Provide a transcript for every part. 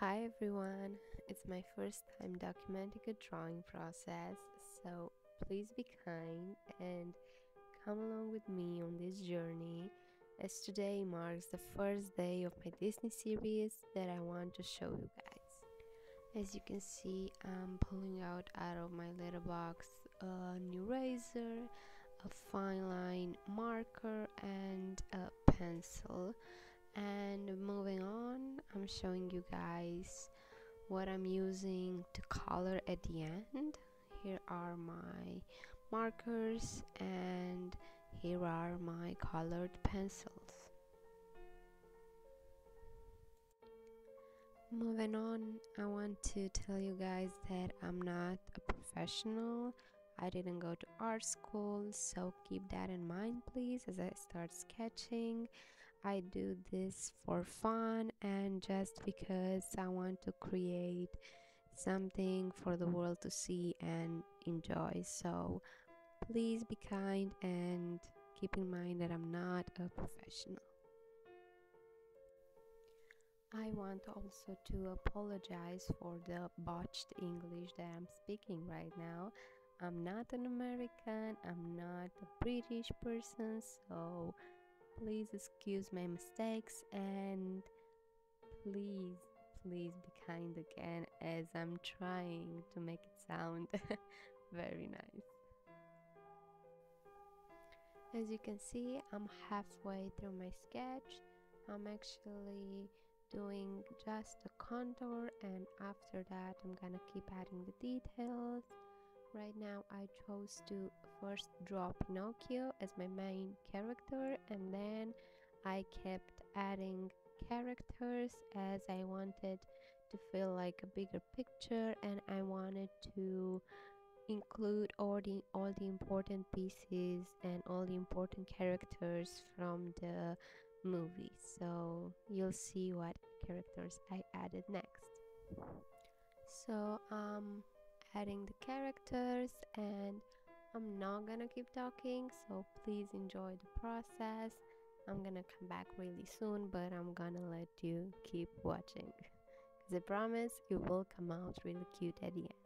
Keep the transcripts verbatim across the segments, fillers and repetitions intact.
Hi everyone, it's my first time documenting a drawing process, so please be kind and come along with me on this journey as today marks the first day of my Disney series that I want to show you guys. As you can see, I'm pulling out out of my little box a new razor, a fine line marker, and a pencil. And moving on, I'm showing you guys what I'm using to color at the end. Here are my markers and here are my colored pencils. Moving on, I want to tell you guys that I'm not a professional. I didn't go to art school, so keep that in mind please as I start sketching. I do this for fun and just because I want to create something for the world to see and enjoy. So please be kind and keep in mind that I'm not a professional. I want also to apologize for the botched English that I'm speaking right now. I'm not an American, I'm not a British person, so please excuse my mistakes and please, please be kind again as I'm trying to make it sound very nice. As you can see, I'm halfway through my sketch. I'm actually doing just the contour and after that I'm gonna keep adding the details. Right now I chose to first draw Pinocchio as my main character and then I kept adding characters as I wanted to feel like a bigger picture and I wanted to include all the all the important pieces and all the important characters from the movie. So you'll see what characters I added next. So um adding the characters and I'm not gonna keep talking, so please enjoy the process. I'm gonna come back really soon, but I'm gonna let you keep watching because I promise it will come out really cute at the end.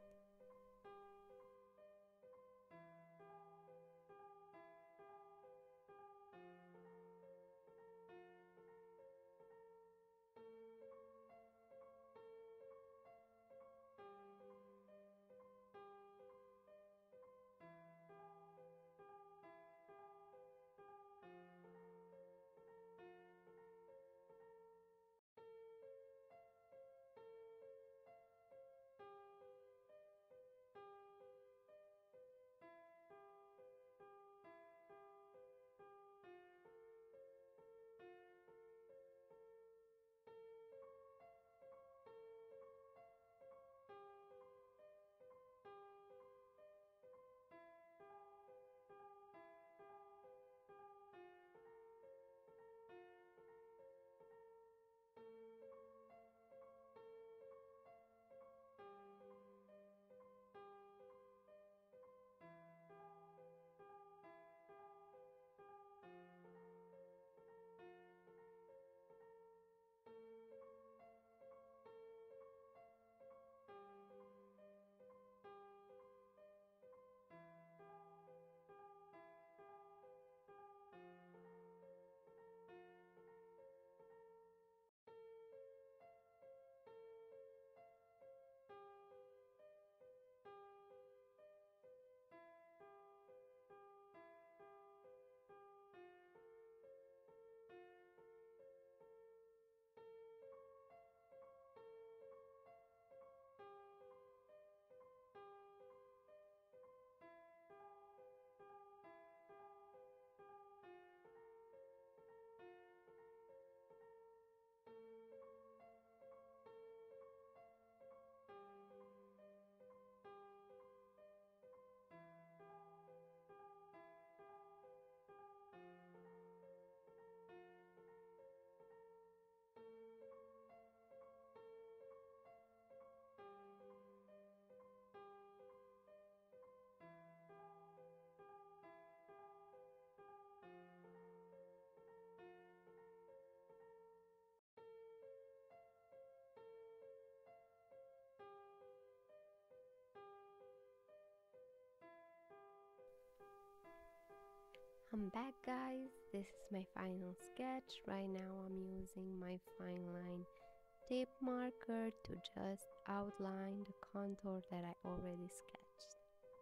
I'm back, guys. This is my final sketch. Right now I'm using my fine line tip marker to just outline the contour that I already sketched.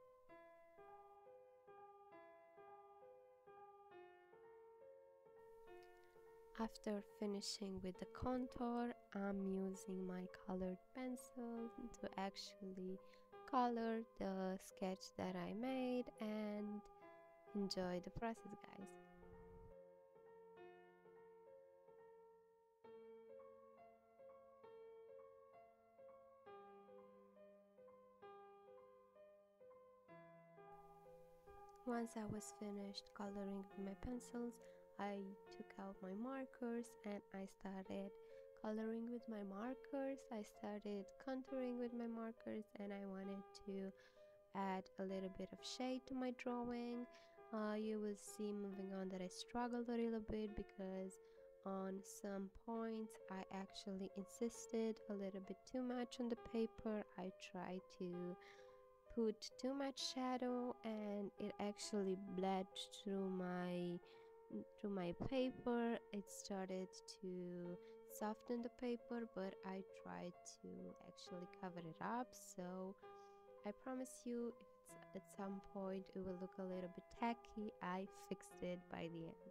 After finishing with the contour, I'm using my colored pencil to actually color the sketch that I made and enjoy the process, guys. Once I was finished coloring with my pencils, I took out my markers and I started coloring with my markers. I started contouring with my markers, and I wanted to add a little bit of shade to my drawing. Uh, you will see moving on that I struggled a little bit because on some points I actually insisted a little bit too much on the paper. I tried to put too much shadow and it actually bled through my through my paper. It started to soften the paper, but I tried to actually cover it up. So I promise you, if it's at some point it will look a little bit tacky, I fixed it by the end.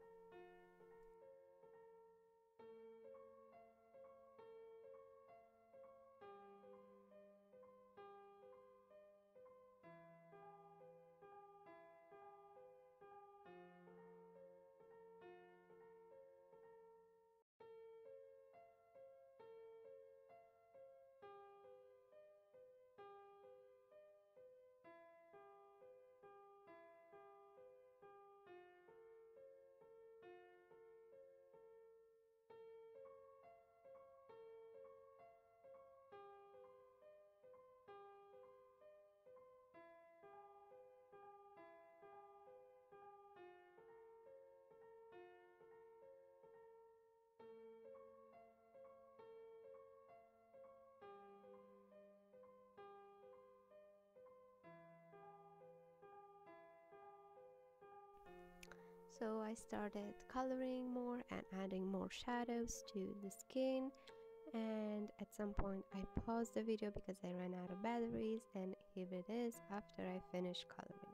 So I started coloring more and adding more shadows to the skin, and at some point I paused the video because I ran out of batteries, and here it is after I finished coloring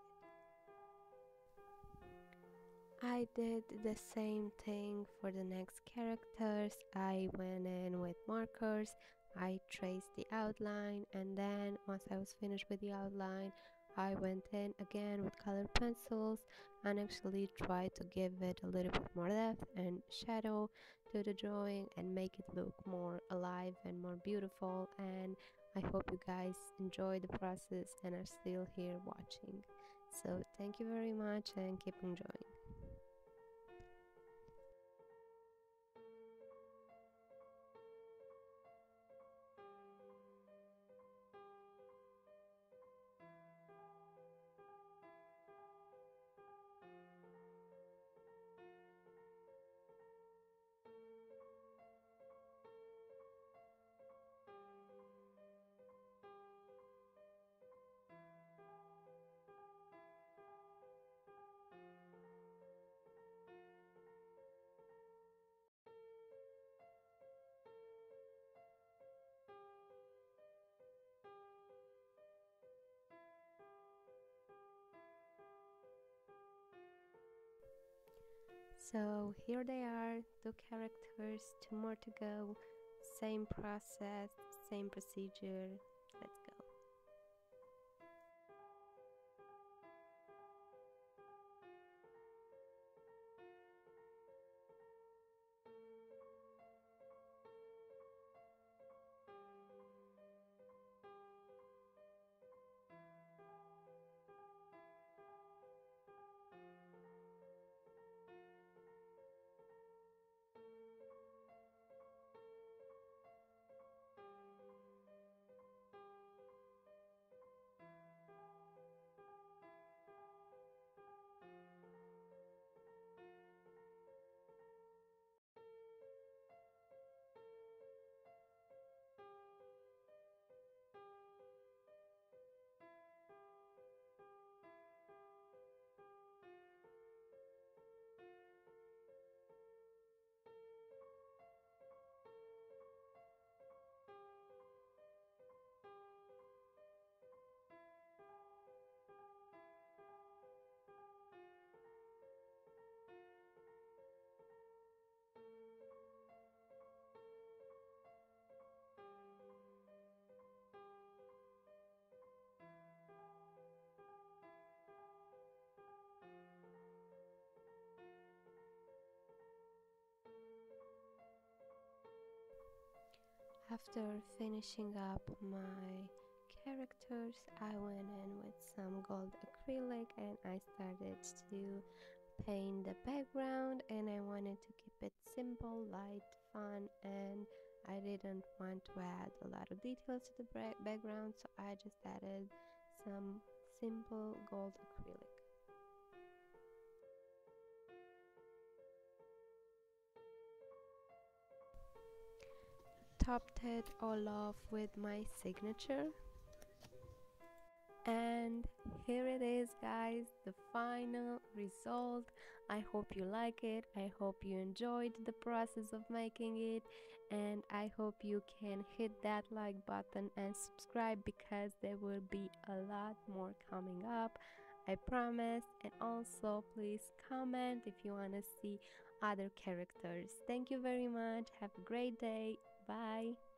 it. I did the same thing for the next characters. I went in with markers, I traced the outline, and then once I was finished with the outline, I went in again with colored pencils and actually tried to give it a little bit more depth and shadow to the drawing and make it look more alive and more beautiful. And I hope you guys enjoy the process and are still here watching. So thank you very much and keep enjoying. So here they are, two characters, two more to go. Same process, same procedure. Let's go. After finishing up my characters, I went in with some gold acrylic and I started to paint the background, and I wanted to keep it simple, light, fun, and I didn't want to add a lot of details to the background, so I just added some simple gold acrylic. Topped it all off with my signature. And here it is, guys, the final result. I hope you like it. I hope you enjoyed the process of making it, and I hope you can hit that like button and subscribe, because there will be a lot more coming up, I promise. And also please comment if you want to see other characters. Thank you very much. Have a great day. Bye.